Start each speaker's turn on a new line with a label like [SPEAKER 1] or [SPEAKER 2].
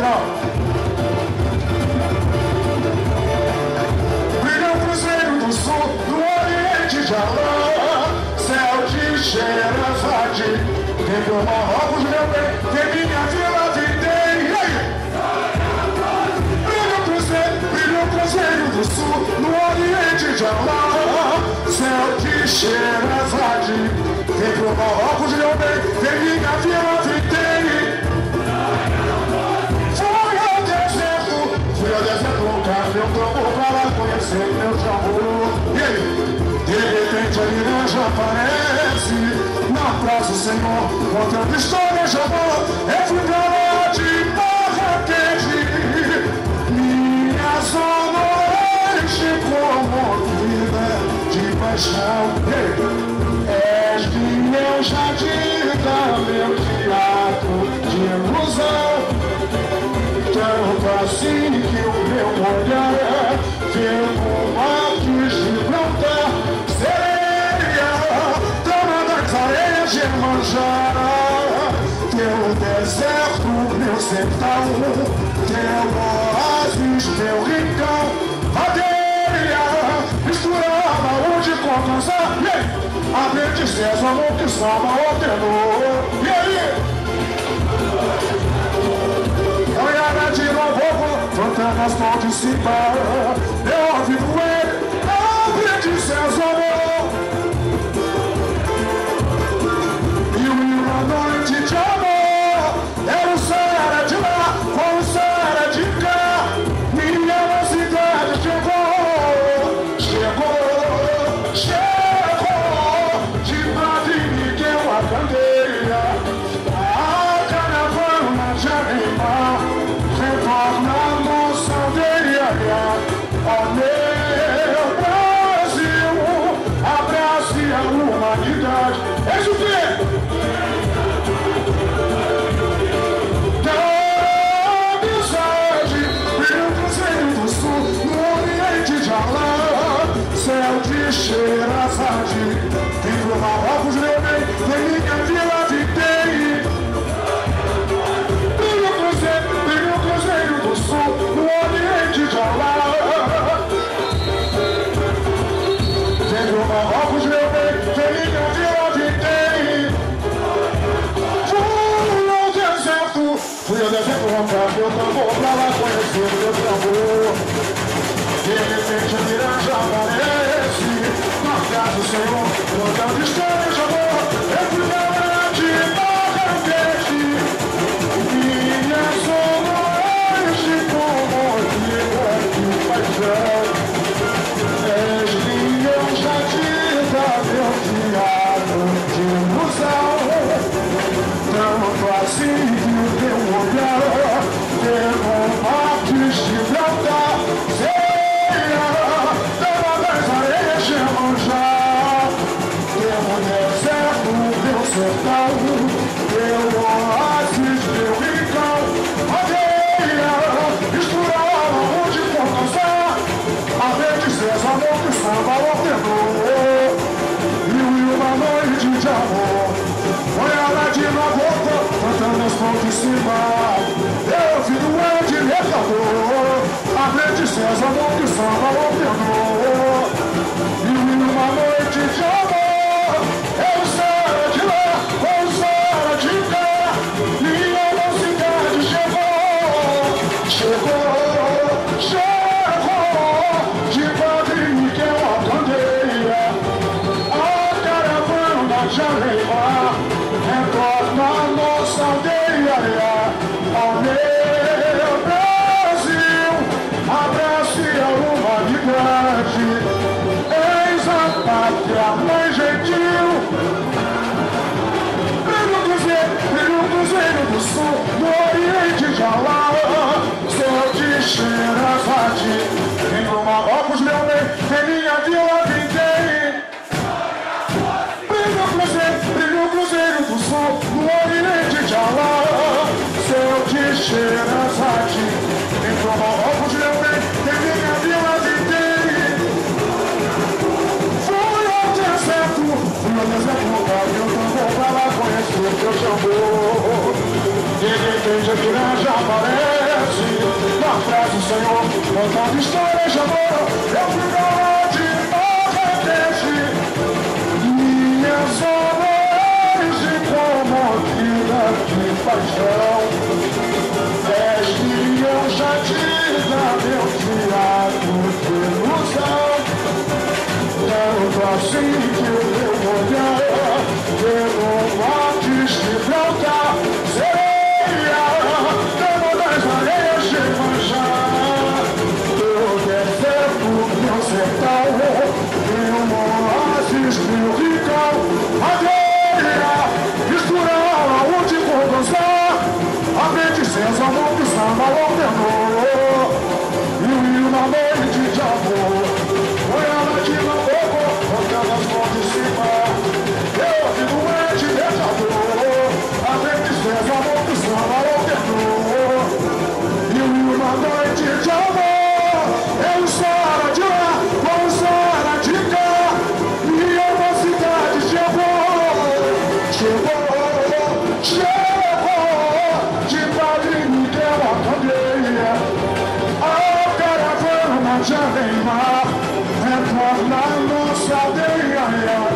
[SPEAKER 1] legal. Brilha o Cruzeiro do Sul, no Oriente de Alain, céu de Xerazade. Tem pro Marrocos, meu bem, tem minha vila, tem. Brilha o Cruzeiro do Sul, no Oriente de Alain, céu de Xerazade. Tem pro Marrocos, meu bem, tem minha vila, tem. Fui ao deserto, um café, eu tomo pra lá conhecer meu amor. E aí, de repente a miranja aparece na praça, Senhor, contando histórias de amor. Eu fui pra lá de Marrakech, minha noite comovida de paixão. És meu jardim, meu teatro de ilusão. Tanto assim que o meu olhar vê o mar de Gibraltar, sereia, dama das areias de Iemanjá. Teu deserto, meu sertão, teu oásis, teu rincão, areia, misturava onde conversar. A princesa, amor que salva o tenor. E aí? Olhada de novo, fantasmas pão de cima. Eu ouvi ele, a princesa, amor. E uma noite de amor. Era o céu era de lá, com o céu era de cá. Minha cidade chegou, chegou, chegou. De Padre Miguel a Candeia, a caravana de animal retorna a nossa aldeia. Ó meu Brasil, abrace a humanidade. É isso que é. Da amizade, brilha o Cruzeiro do Sul, no Oriente de Alain, céu de Xerazade. Tem pro Marrocos, meu bem, tem minha vila de Tei. Brilha o Cruzeiro do Sul, no Oriente de Alain. Tem pro Marrocos, meu bem, tem minha vila de Tei. Fui ao deserto, roncar meu tambor, pra lá conhecer meu tambor. De repente a miranja aparece na casa do Senhor, contando histórias de amor. Eu fui pra lá de Marrakech, minha noite comovida de paixão. És minha jadida, meu teatro de ilusão. Tanto assim que o teu olhar tem um mar de Gibraltar, sereia, dama das areias de Iemanjá. Teu deserto, meu sertão, teu oásis, teu rincão, areia, misturava onde for dançar. A princesa, amor que samba o tenor. E uma noite de amor. Olha de novo, cantando as mãos de cima. Eu vi do Ed Mercador, a princesa, amor que samba o tenor. E uma noite de amor. Eu saio de lá, eu saio de cá. Minha mocidade chegou, chegou, chegou. De Padre Miguel a Candeia, a caravana de Areia retorna a nossa aldeia. Ó meu Brasil, abrace a humanidade. Eis a pátria, mãe gentil. Brilha o Cruzeiro do Sul, no Oriente de Alain, céu de Xerazade. Vem pro Marrocos, meu bem, tem minha vila, tem. Brilha o Cruzeiro do Sul, no Oriente de Alain, céu de Xerazade. Vem pro Marrocos, meu bem, tem minha vila, tem. Fui ao deserto, eu tambor pra lá conhecer teu tambor. De repente a miranja aparece Senhor, contando histórias de amor, eu fui pra lá de repente. Minhas horas de comovida de paixão, 10 milhões já tira meu teatro de ilusão. Tanto assim que eu olhar, pelo mar de Gibraltar, sereia, dama das areias de manjar. Eu deserto meu sertão, meu oásis, meu rincão, areia, misturar aonde for dançar, a mente sensa, a mão que samba ordenou. E uma noite de amor, foi ela que não pegou, aquelas mãos de cima. Eu vi doente, beijador, a mente sensa, a mão que samba ordenou. E uma noite de amor, eu sara de lá, com sara de cá, e a mocidade chegou, de Padre Miguel a cadeia, a caravana já vem lá, retorna a nossa aldeia.